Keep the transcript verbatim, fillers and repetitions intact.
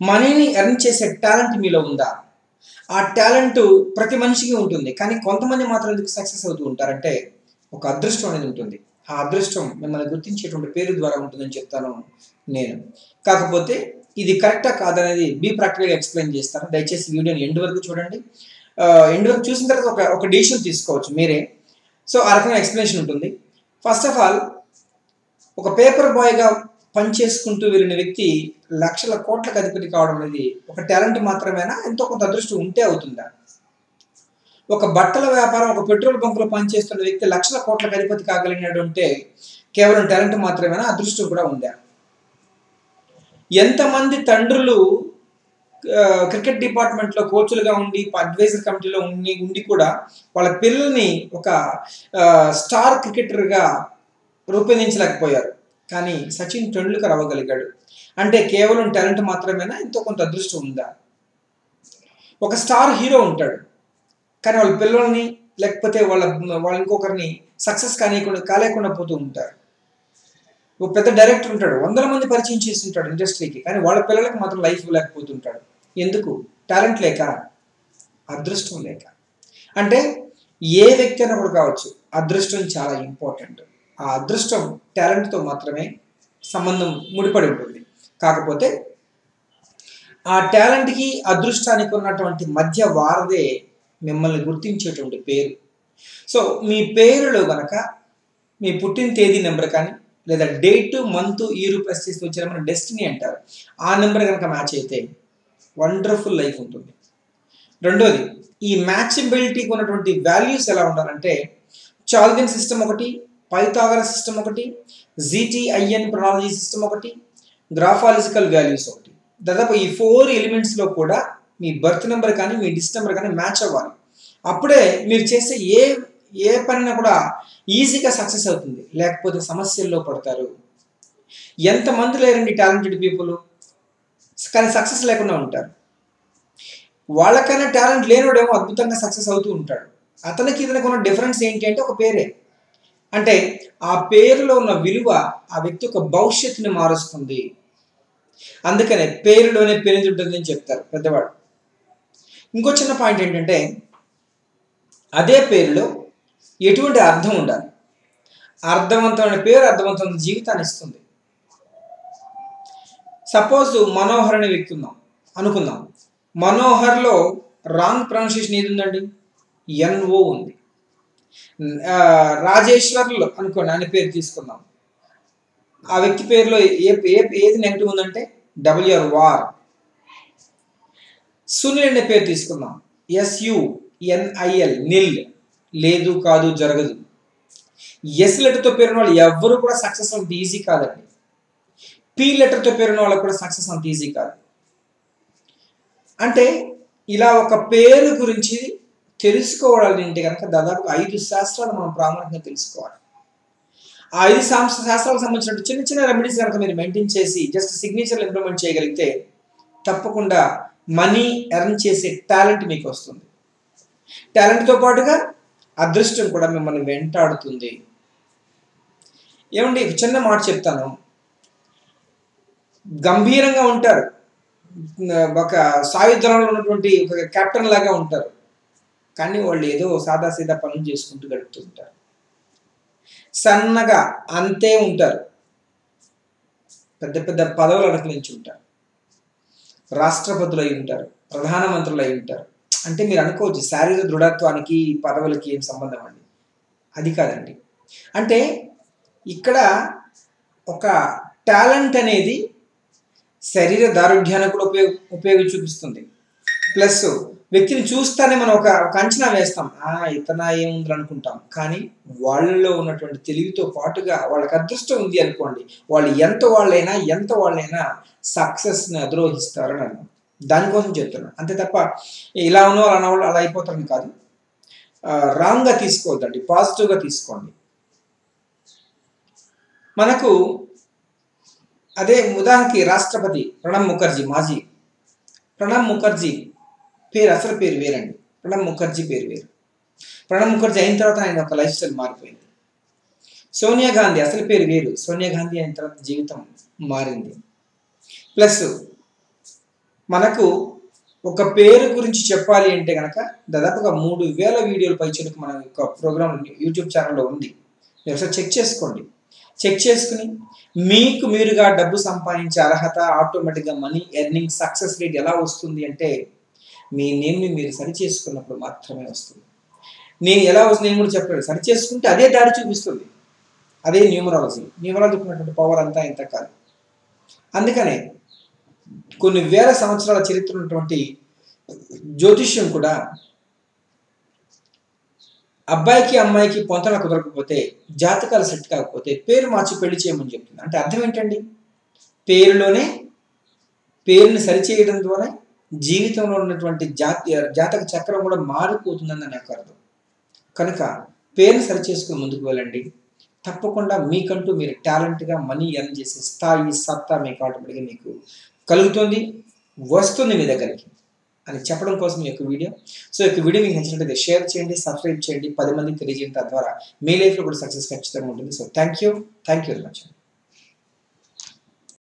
మనీని ఎర్న్ చేసే టాలెంట్ మీలో ఉందా? ఆ టాలెంట్ ప్రతి మనిషికి ఉంటుంది. కానీ కొంతమంది మాత్రం ఎందుకు సక్సెస్ అవుతూ ఉంటారంటే ఒక అదృష్టం అనేది ఉంటుంది. ఆ అదృష్టం మిమ్మల్ని గుర్తించేటువంటి పేరు ద్వారా ఉంటుందని చెప్తాను నేను. కాకపోతే ఇది కరెక్టా కాదనేది బీ ప్రాక్టికల్‌గా ఎక్స్‌ప్లెయిన్ చేస్తాను. దయచేసి వీడియోని ఎండ్ వరకు చూడండి. ఆహ్, ఎండ్ వరకు చూసిన తర్వాత ఒక ఒక డెసిషన్ తీసుకోవచ్చు మీరే. సో, ఆ రకమైన ఎక్స్‌ప్లనేషన్ ఉంటుంది. ఫస్ట్ ఆఫ్ ఆల్ ఒక పేపర్ బాయ్‌గా పని చేసుకుంటూ వెళ్ళిన వ్యక్తి లక్షల కోట్లకు అధిపతి కావడం అనేది ఒక టాలెంట్ మాత్రమేనా? ఎంతో కొంత అదృష్టం ఉంటే అవుతుందా? ఒక బట్టల వ్యాపారం, ఒక పెట్రోల్ బంక్‌లో పనిచేస్తున్న వ్యక్తి లక్షల కోట్లకు అధిపతి కాగలిగినాడు అంటే కేవలం టాలెంట్ మాత్రమేనా? అదృష్టం కూడా ఉందా? ఎంతమంది తండ్రులు ఆహ్, క్రికెట్ డిపార్ట్‌మెంట్‌లో కోచ్‌లుగా ఉండి, అడ్వైజర్ కమిటీలో ఉండి ఉండి కూడా వాళ్ళ పిల్లల్ని ఒక ఆహ్, స్టార్ క్రికెటర్‌గా రూపొందించలేకపోయారు. కానీ సచిన్ టెండూల్కర్ అవ్వగలిగాడు. అంటే కేవలం టాలెంట్ మాత్రమేనా? ఎంతో కొంత అదృష్టం ఉందా? ఒక స్టార్ హీరో ఉంటాడు. కానీ వాళ్ళ పిల్లల్ని లేకపోతే వాళ్ళ వాళ్ళ ఇంకొకరిని సక్సెస్ కానీయకుండా కాలేకుండా పోతూ ఉంటారు. ఒక పెద్ద డైరెక్టర్ ఉంటాడు. వందల మంది పరిచయం చేస్తుంటాడు ఇండస్ట్రీకి. కానీ వాళ్ళ పిల్లలకి మాత్రం లైఫ్ ఇవ్వలేకపోతుంటాడు. ఎందుకు? టాలెంట్ లేక? అదృష్టం లేక. అంటే ఏ వ్యక్తి అయినా కూడా కావచ్చు. అదృష్టం చాలా ఇంపార్టెంట్. ఆ అదృష్టం టాలెంట్‌తో మాత్రమే సంబంధం ముడిపడి ఉంటుంది. కాకపోతే ఆ టాలెంట్‌కి, అదృష్టానికి ఉన్నటువంటి మధ్య వారధే మిమ్మల్ని గుర్తించేటువంటి పేరు. సో, మీ పేరులో గనక మీ పుట్టిన తేదీ నంబర్ కానీ, లేదా డేట్, మంత్, ఇయర్ ప్లస్ చేసి వచ్చే నెంబర్ డెస్టినీ అంటారు. ఆ నంబర్ గనక మ్యాచ్ అయితే వండర్‌ఫుల్ లైఫ్ ఉంటుంది. రెండోది ఈ మ్యాచబిలిటీకి ఉన్నటువంటి వాల్యూస్ ఎలా ఉండాలంటే చాల్విన్ సిస్టమ్ ఒకటి, పైథాగరస్ సిస్టమ్ ఒకటి, జీటీఐఎన్ ప్రొనాలజీ సిస్టమ్ ఒకటి, గ్రాఫాలజికల్ వాల్యూస్ ఒకటి. దాదాపు ఈ నాలుగు ఎలిమెంట్స్‌లో కూడా మీ బర్త్ నంబర్ కానీ, మీ డిజిట్ నంబర్ కానీ మ్యాచ్ అవ్వాలి. అప్పుడే మీరు చేసే ఏ ఏ పనైనా కూడా ఈజీగా సక్సెస్ అవుతుంది. లేకపోతే సమస్యల్లో పడతారు. ఎంతమంది లేరండి టాలెంటెడ్ పీపుల్. కానీ సక్సెస్ లేకుండా ఉంటారు. వాళ్ళకన్నా టాలెంట్ లేనోడేమో అద్భుతంగా సక్సెస్ అవుతూ ఉంటాడు. అతనికి ఇతనికి ఉన్న డిఫరెన్స్ ఏంటి అంటే ఒక పేరే. అంటే ఆ పేరులో ఉన్న విలువ ఆ వ్యక్తి యొక్క భవిష్యత్తుని మారుస్తుంది. అందుకనే పేరులోనే పెనిది ఉంటుందని చెప్తారు పెద్దవాళ్ళు. ఇంకో చిన్న పాయింట్ ఏంటంటే అదే పేరులో ఎటువంటి అర్థం ఉండాలి. అర్థవంతమైన పేరు అర్థవంతమైన జీవితాన్ని ఇస్తుంది. సపోజ్ మనోహర్ అనే వ్యక్తి ఉన్నాం అనుకుందాం. మనోహర్‌లో రాంగ్ ప్రొనౌన్సియేషన్ ఏది ఉందండి? ఎన్‌ఓ ఉంది. ఆహ్, రాజేశ్వర్లు అనుకోండి ఆయన పేరు తీసుకుందాం. ఆ వ్యక్తి పేరులో ఏ ఏ ఏది నెగెటివ్ ఉందంటే డబ్ల్యూఆర్ వార్. సునీల్ అనే పేరు తీసుకుందాం. ఎస్‌యుఎన్‌ఐఎల్ నిల్ లేదు, కాదు, జరగదు. ఎస్ లెటర్‌తో పేరున్న వాళ్ళు ఎవ్వరు కూడా సక్సెస్ అంత ఈజీ కాదండి. పి లెటర్‌తో పేరున్న వాళ్ళకి కూడా సక్సెస్ అంత ఈజీ కాదు. అంటే ఇలా ఒక పేరు గురించి తెలుసుకోవాలంటే గనక దాదాపు ఐదు శాస్త్రాలు మనం ప్రాముఖ్యంగా తెలుసుకోవాలి. ఆ ఐదు శాస్త్ర శాస్త్రాలకు సంబంధించిన చిన్న చిన్న రెమెడీస్ గనక మీరు మెయింటైన్ చేసి జస్ట్ సిగ్నేచర్‌లు ఇంప్లిమెంట్ చేయగలిగితే తప్పకుండా మనీ ఎర్న్ చేసే టాలెంట్ మీకు వస్తుంది. టాలెంట్‌తో పాటుగా అదృష్టం కూడా మిమ్మల్ని వెంటాడుతుంది. ఏమండి చిన్న మాట చెప్తాను. గంభీరంగా ఉంటారు. ఒక సాయుధంలో ఉన్నటువంటి ఒక కెప్టెన్ లాగా ఉంటారు. కానీ వాళ్ళు ఏదో సాదా సీదా పనులు చేసుకుంటూ గడుపుతూ ఉంటారు. సన్నగా అంతే ఉంటారు. పెద్ద పెద్ద పదవులు అలంకరించి ఉంటారు. రాష్ట్రపతులు అయి ఉంటారు. ప్రధానమంత్రులు అయి ఉంటారు. అంటే మీరు అనుకోవచ్చు శారీరక దృఢత్వానికి పదవులకి ఏం సంబంధం అండి? అది కాదండి. అంటే ఇక్కడ ఒక టాలెంట్ అనేది శరీర దారుఢ్యానికి కూడా ఉపయోగ ఉపయోగం చూపిస్తుంది. ప్లస్ వ్యక్తిని చూస్తానే మనం ఒక ఒక అంచనా వేస్తాం. ఆ ఇతనా ఏముంది అనుకుంటాం. కానీ వాళ్ళలో ఉన్నటువంటి తెలివితో పాటుగా వాళ్ళకి అదృష్టం ఉంది అనుకోండి. వాళ్ళు ఎంత వాళ్ళైనా ఎంత వాళ్ళైనా సక్సెస్‌ని అధిరోహిస్తారని అర్థం. దానికోసం చెప్తున్నా. అంతే తప్ప ఇలా ఉన్న వాళ్ళు అలా వాళ్ళు అలా అయిపోతారని కాదు. ఆహ్, రాంగ్‌గా తీసుకోవద్దండి. పాజిటివ్‌గా తీసుకోండి. మనకు అదే ఉదాహరణకి రాష్ట్రపతి ప్రణబ్ ముఖర్జీ మాజీ. ప్రణబ్ ముఖర్జీ పేరు అసలు పేరు వేరండి. ప్రణబ్ ముఖర్జీ పేరు వేరు. ప్రణబ్ ముఖర్జీ అయిన తర్వాత ఆయన ఒక లైఫ్ స్టైల్ మారిపోయింది. సోనియా గాంధీ అసలు పేరు వేరు. సోనియా గాంధీ అయిన తర్వాత జీవితం మారింది. ప్లస్ మనకు ఒక పేరు గురించి చెప్పాలి అంటే కనుక దాదాపుగా మూడు వేల వీడియోలు పైచలకు మన యొక్క ప్రోగ్రామ్ యూట్యూబ్ ఛానల్లో ఉంది. మీరు ఒకసారి చెక్ చేసుకోండి. చెక్ చేసుకుని మీకు మీరుగా డబ్బు సంపాదించే అర్హత, ఆటోమేటిక్గా మనీ ఎర్నింగ్ సక్సెస్ రేట్ ఎలా వస్తుంది అంటే మీ నేమ్ని మీరు సరి చేసుకున్నప్పుడు మాత్రమే వస్తుంది. నేను ఎలా వస్తుంది నేను కూడా చెప్పలేదు. సరి చేసుకుంటే అదే దారి చూపిస్తుంది. అదే న్యూమరాలజీ. న్యూమరాలజీ ఉన్నటువంటి పవర్ అంతా ఇంత కాదు. అందుకనే కొన్ని వేల సంవత్సరాల చరిత్ర ఉన్నటువంటి జ్యోతిష్యం కూడా అబ్బాయికి అమ్మాయికి పొంతన కుదరకపోతే, జాతకాలు సెట్ కాకపోతే పేరు మార్చి పెళ్లి చేయమని చెప్తుంది. అంటే అర్థం ఏంటండి? పేరులోనే పేరుని సరిచేయడం ద్వారా జీవితంలో ఉన్నటువంటి జాతి జాతక చక్రం కూడా మారిపోతుందని నాకు అర్థం. కనుక పేరుని సరిచేసుకుని ముందుకు వెళ్ళండి. తప్పకుండా మీకంటూ మీరు టాలెంట్గా మనీ ఎర్న్ చేసే స్థాయి, సత్తా మీకు ఆటోమేటిక్గా మీకు కలుగుతుంది, వస్తుంది మీ దగ్గరికి అని చెప్పడం కోసం ఈ యొక్క వీడియో. సో ఈ యొక్క వీడియో మీకు నచ్చినట్లయితే షేర్ చేయండి, సబ్స్క్రైబ్ చేయండి, పది మందికి తెలియజేయండి. తద్వారా మీ లైఫ్లో కూడా సక్సెస్ ఖచ్చితంగా ఉంటుంది. So thank you thank you very much.